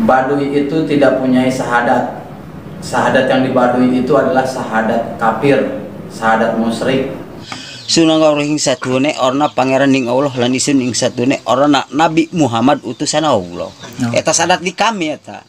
Baduy itu tidak punya syahadat. Syahadat yang di Baduy itu adalah syahadat kafir, syahadat musyrik. Sunang rohing satune orna pangeran ning Allah lan isun ing satune orna Nabi Muhammad utusan Allah. Eta syahadat di kami eta.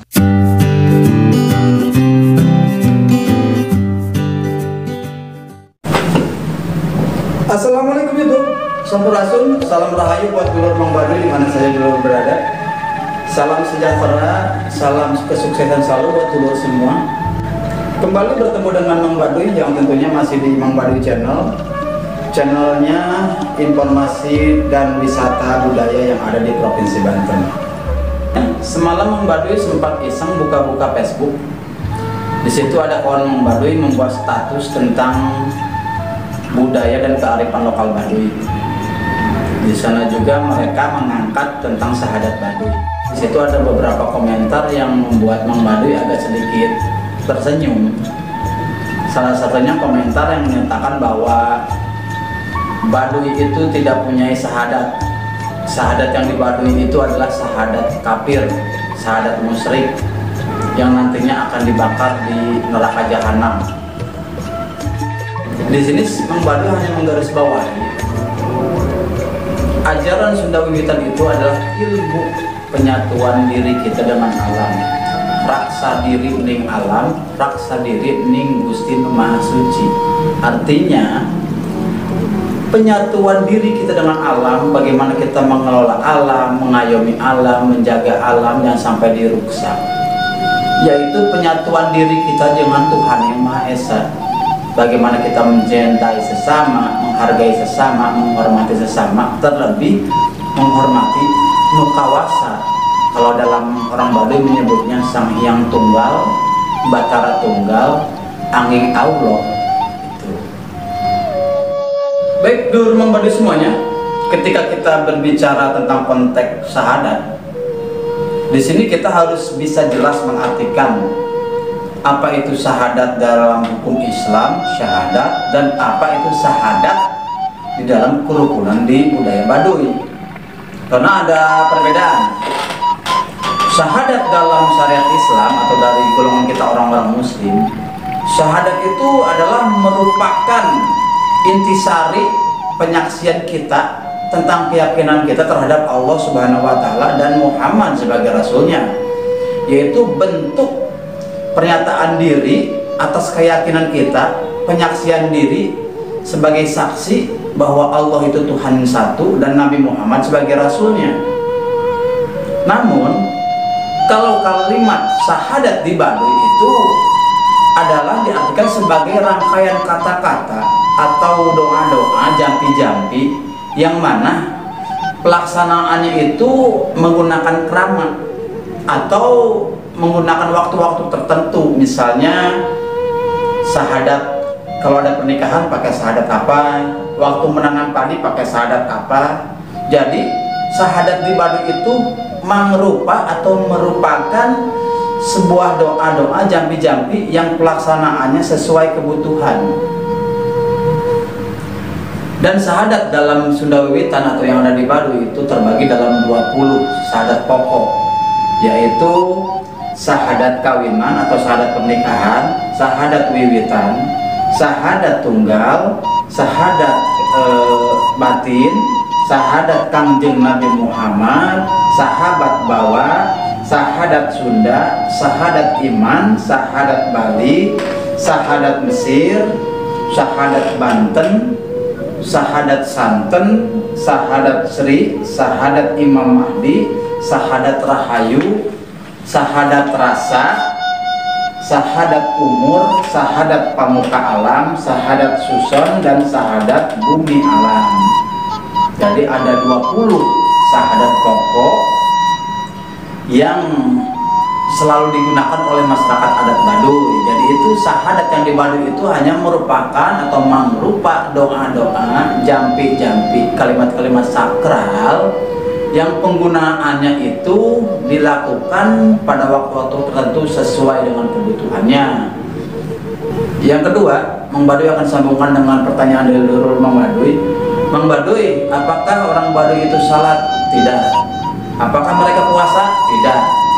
Assalamualaikum YouTube, sampurasun, salam rahayu buat dulur Mang Baduy di mana saja dulur berada. Salam sejahtera, salam kesuksesan selalu buat dulur semua. Kembali bertemu dengan Mang Baduy yang tentunya masih di Mang Baduy Channel. Channelnya informasi dan wisata budaya yang ada di Provinsi Banten. Semalam Mang Baduy sempat iseng buka-buka Facebook. Di situ ada kawan Mang Baduy membuat status tentang budaya dan kearifan lokal Baduy. Di sana juga mereka mengangkat tentang syahadat Baduy. Di situ ada beberapa komentar yang membuat Mang Baduy agak sedikit tersenyum. Salah satunya komentar yang menyatakan bahwa Baduy itu tidak punya syahadat. Syahadat yang di Baduy itu adalah syahadat kafir, syahadat musyrik yang nantinya akan dibakar di neraka jahanam. Di sini Mang Baduy hanya menggarisbawahi ajaran Sunda Wiwitan itu adalah ilmu penyatuan diri kita dengan alam. Raksa diri ning alam, raksa diri ning Gusti Maha Suci. Artinya penyatuan diri kita dengan alam, bagaimana kita mengelola alam, mengayomi alam, menjaga alam yang sampai diruksak, yaitu penyatuan diri kita dengan Tuhan Yang Maha Esa. Bagaimana kita mencintai sesama, menghargai sesama, menghormati sesama, terlebih menghormati nukawasa. Kalau dalam orang Baduy menyebutnya Sang Hyang Tunggal, Batara Tunggal, Anging Allah. Itu. Baik, dulur Mang Baduy semuanya, ketika kita berbicara tentang konteks syahadat, di sini kita harus bisa jelas mengartikan apa itu syahadat dalam hukum Islam, syahadat, dan apa itu syahadat di dalam kerukunan di budaya Baduy. Karena ada perbedaan. Syahadat dalam syariat Islam atau dari golongan kita orang-orang Muslim, syahadat itu adalah merupakan intisari penyaksian kita tentang keyakinan kita terhadap Allah Subhanahu wa Ta'ala dan Muhammad sebagai Rasulnya, yaitu bentuk pernyataan diri atas keyakinan kita, penyaksian diri sebagai saksi bahwa Allah itu Tuhan satu dan Nabi Muhammad sebagai Rasulnya. Namun kalau kalimat syahadat di Baduy itu adalah diartikan sebagai rangkaian kata-kata atau doa-doa jampi-jampi yang mana pelaksanaannya itu menggunakan krama atau menggunakan waktu-waktu tertentu. Misalnya syahadat kalau ada pernikahan pakai syahadat apa, waktu menanam padi pakai syahadat apa. Jadi syahadat di Baduy itu mangrupa atau merupakan sebuah doa-doa jampi-jampi yang pelaksanaannya sesuai kebutuhan. Dan syahadat dalam Sunda Wiwitan atau yang ada di Baduy itu terbagi dalam 20 syahadat pokok, yaitu syahadat kawinan atau syahadat pernikahan, syahadat wiwitan, syahadat tunggal, syahadat batin, syahadat Kangjeng Nabi Muhammad, sahabat bawa, syahadat Sunda, syahadat iman, syahadat Bali, syahadat Mesir, syahadat Banten, syahadat Santen, syahadat Sri, syahadat Imam Mahdi, syahadat Rahayu, syahadat Rasa, syahadat Umur, syahadat Pamuka Alam, syahadat Suson, dan syahadat Bumi Alam. Jadi ada 20 syahadat pokok yang selalu digunakan oleh masyarakat adat Baduy. Jadi itu syahadat yang di Baduy itu hanya merupakan atau mangrupa doa-doa, jampi-jampi, kalimat-kalimat sakral yang penggunaannya itu dilakukan pada waktu-waktu tertentu sesuai dengan kebutuhannya. Yang kedua, Mang Baduy akan sambungkan dengan pertanyaan dari dulur Mang Baduy. Mang Baduy, apakah orang Baduy itu salat? Tidak. Apakah mereka puasa? Tidak.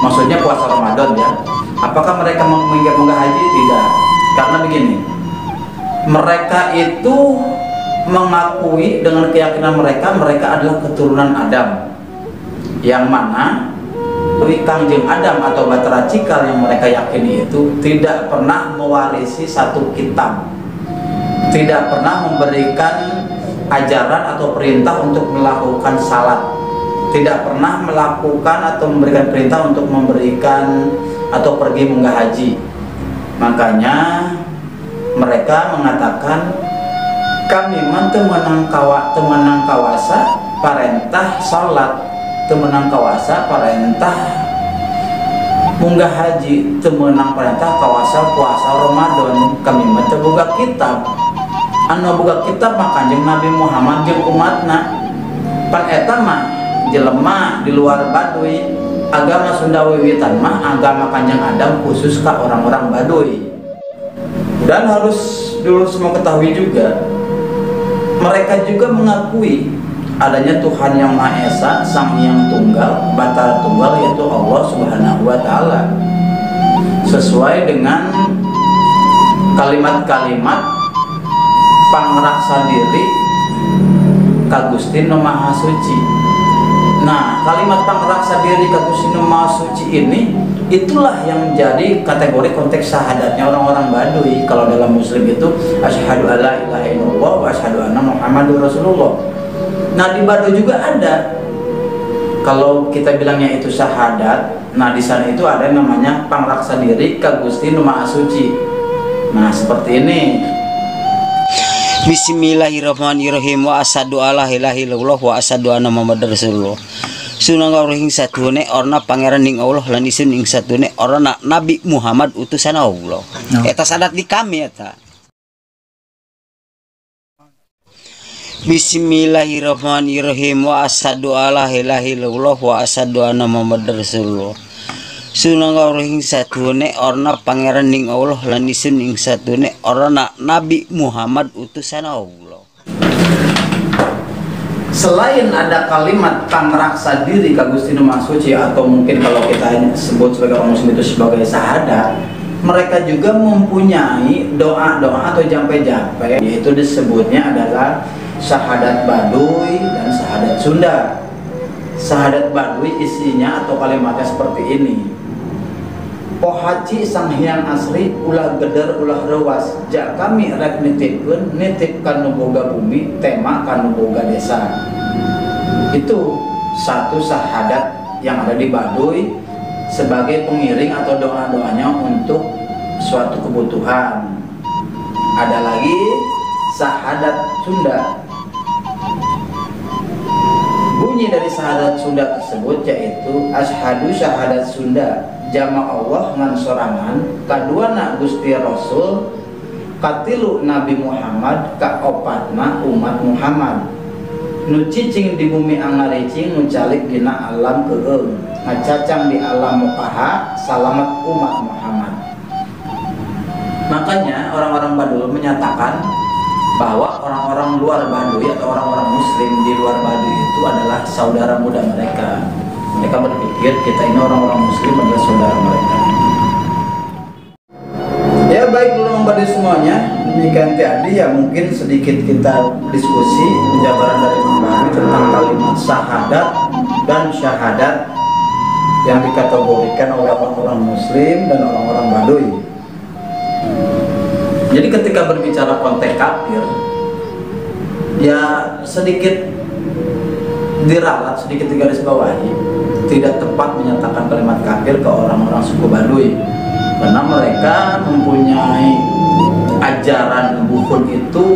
maksudnya puasa Ramadan ya. Apakah mereka mengunggah haji? Tidak. Karena begini, mereka itu mengakui dengan keyakinan mereka adalah keturunan Adam, yang mana Kangjeng Adam atau Bahtera Cikal yang mereka yakini itu tidak pernah mewarisi satu kitab, tidak pernah memberikan ajaran atau perintah untuk melakukan salat, tidak pernah melakukan atau memberikan perintah untuk memberikan atau pergi munggah haji. Makanya mereka mengatakan, kami temenang kawasa parentah salat, temenang kawasa parentah munggah haji, temenang parentah kawasa puasa Ramadan. Kami teu boga kitab, anu boga kitab mah Kanjeng Nabi Muhammad jeung umatna. Pan eta mah jelema di luar Baduy, agama Sunda wiwitan mah agama Kanjeng Adam khusus ka orang-orang Baduy. Dan harus dulu semua ketahui juga, mereka juga mengakui adanya Tuhan yang Maha Esa, Sang Hyang Tunggal, Batara Tunggal, yaitu Allah Subhanahu wa Ta'ala, sesuai dengan kalimat-kalimat pangraksa diri ka Gusti Nu Maha Suci. Nah, kalimat pangraksa diri ka Gusti Nu Maha Suci ini, itulah yang menjadi kategori konteks syahadatnya orang-orang Baduy. Kalau dalam Muslim itu asyhadu alla ilaha illallah wa asyhadu anna Muhammadur Rasulullah. Nah, di Baduy juga ada. Kalau kita bilangnya itu syahadat, nah di sana itu ada yang namanya pangraksa diri ka Gusti Nu Maha Suci. Nah, seperti ini. Bismillahirrahmanirrahim. Wa asyhadu alla ilaha illallah wa asyhadu anna Muhammadar Rasulullah. Sunang rohing satune orna pangeran ning Allah lan isun ing satune orna Nabi Muhammad utusan Allah. Eta sadat di kami eta. Bismillahirrahmanirrahim. Wa asyhadu alla ilaha illallah wa asyhadu anna Muhammadar Rasulullah. Sunang rohing satune orna pangeran ning Allah lan isun ing satune orna Nabi Muhammad utusan Allah. Selain ada kalimat pangraksa diri ka Gusti Nu Maha Suci, atau mungkin kalau kita sebut sebagai orang Muslim itu sebagai syahadat, mereka juga mempunyai doa-doa atau jampe-jampe, yaitu disebutnya adalah syahadat Baduy dan syahadat Sunda. Syahadat Baduy isinya atau kalimatnya seperti ini: Pohaci Sang Hyang Asri ulah geder ulah rewas, ja kami rek nitipkeun nitip kanu boga bumi tema kanu boga desa. Itu satu syahadat yang ada di Baduy sebagai pengiring atau doa-doanya untuk suatu kebutuhan. Ada lagi syahadat Sunda. Bunyi dari syahadat Sunda tersebut yaitu asyhadu syahadat Sunda jama Allah ngan sorangan, kaduana Gusti Rasul, katilu Nabi Muhammad, kaopatna umat Muhammad, nu cicing di bumi angaricing, nu calik dina alam keung, ngacacang di alam mukaha, salamat umat Muhammad. Makanya orang-orang Baduy menyatakan bahwa orang-orang luar Baduy atau orang-orang Muslim di luar Baduy itu adalah saudara muda mereka. Mereka berpikir kita ini orang-orang Muslim adalah saudara mereka. Ya baik, belum Baduy semuanya, demikian tadi ya mungkin sedikit kita diskusi penjabaran dari Imam Baduy tentang kalimat syahadat dan syahadat yang dikategorikan oleh orang-orang Muslim dan orang-orang Baduy. Jadi ketika berbicara konteks kafir, ya sedikit diralat, sedikit digarisbawahi, tidak tepat menyatakan kalimat kafir ke orang-orang suku Baduy, karena mereka mempunyai ajaran bukhun itu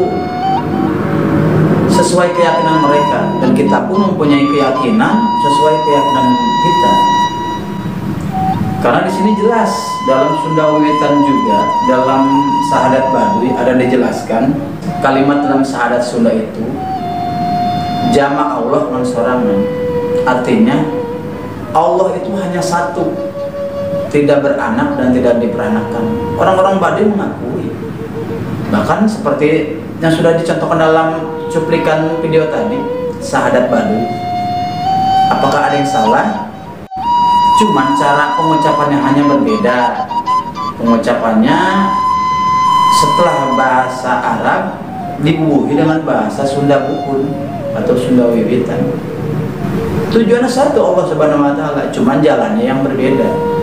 sesuai keyakinan mereka, dan kita pun mempunyai keyakinan sesuai keyakinan kita. Karena di sini jelas dalam Sunda Wiwitan juga dalam syahadat Baduy ada dijelaskan kalimat dalam syahadat Sunda itu jama Allah man sorangan, artinya Allah itu hanya satu, tidak beranak dan tidak diperanakan. Orang-orang Baduy mengakui, bahkan seperti yang sudah dicontohkan dalam cuplikan video tadi, syahadat Baduy. Apakah ada yang salah? Cuman cara pengucapannya hanya berbeda. Pengucapannya setelah bahasa Arab dibubuhi dengan bahasa Sunda Bukun atau Sunda Wiwitan. Tujuannya satu, Allah Subhanahu wa taala, cuman jalannya yang berbeda.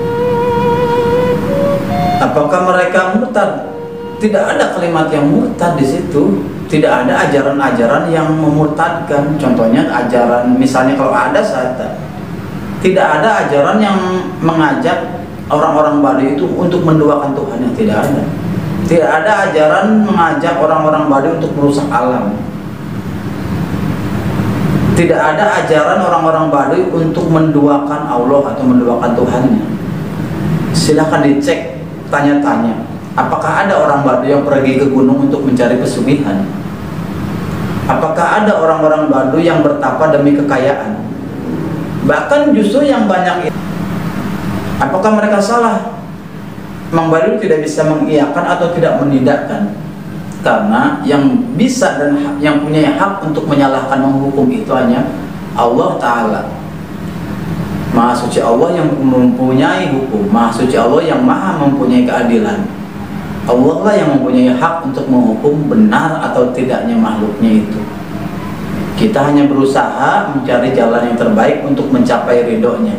Apakah mereka murtad? Tidak ada kalimat yang murtad di situ. Tidak ada ajaran-ajaran yang memurtadkan. Contohnya ajaran, misalnya kalau ada saja, tidak ada ajaran yang mengajak orang-orang Baduy itu untuk menduakan Tuhan, yang tidak ada. Tidak ada ajaran mengajak orang-orang Baduy untuk merusak alam. Tidak ada ajaran orang-orang Baduy untuk menduakan Allah atau menduakan Tuhannya. Silahkan dicek, tanya-tanya. Apakah ada orang Baduy yang pergi ke gunung untuk mencari pesugihan? Apakah ada orang-orang Baduy yang bertapa demi kekayaan? Bahkan justru yang banyak itu, apakah mereka salah? Mang Baduy tidak bisa mengiyakan atau tidak menidakkan, karena yang bisa dan yang punya hak untuk menyalahkan, menghukum itu hanya Allah Ta'ala. Maha suci Allah yang mempunyai hukum, maha suci Allah yang maha mempunyai keadilan. Allah lah yang mempunyai hak untuk menghukum benar atau tidaknya makhluknya itu. Kita hanya berusaha mencari jalan yang terbaik untuk mencapai ridhonya.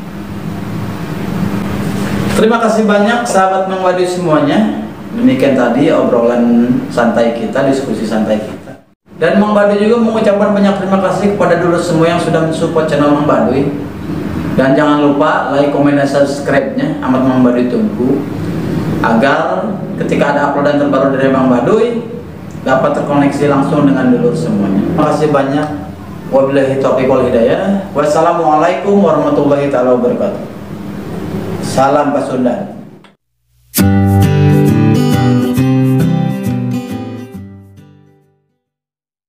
Terima kasih banyak sahabat Mang Baduy semuanya. Demikian tadi obrolan santai kita, diskusi santai kita. Dan Mang Baduy juga mengucapkan banyak terima kasih kepada dulu semua yang sudah mensupport channel Mang Baduy. Dan jangan lupa like, komen, dan subscribe-nya. Amat Mang Baduy tunggu, agar ketika ada uploadan terbaru dari Mang Baduy dapat terkoneksi langsung dengan dulur semuanya. Terima kasih banyak. Wabillahi taufiq wal hidayah. Wassalamualaikum warahmatullahi taala wabarakatuh. Salam Pasundan.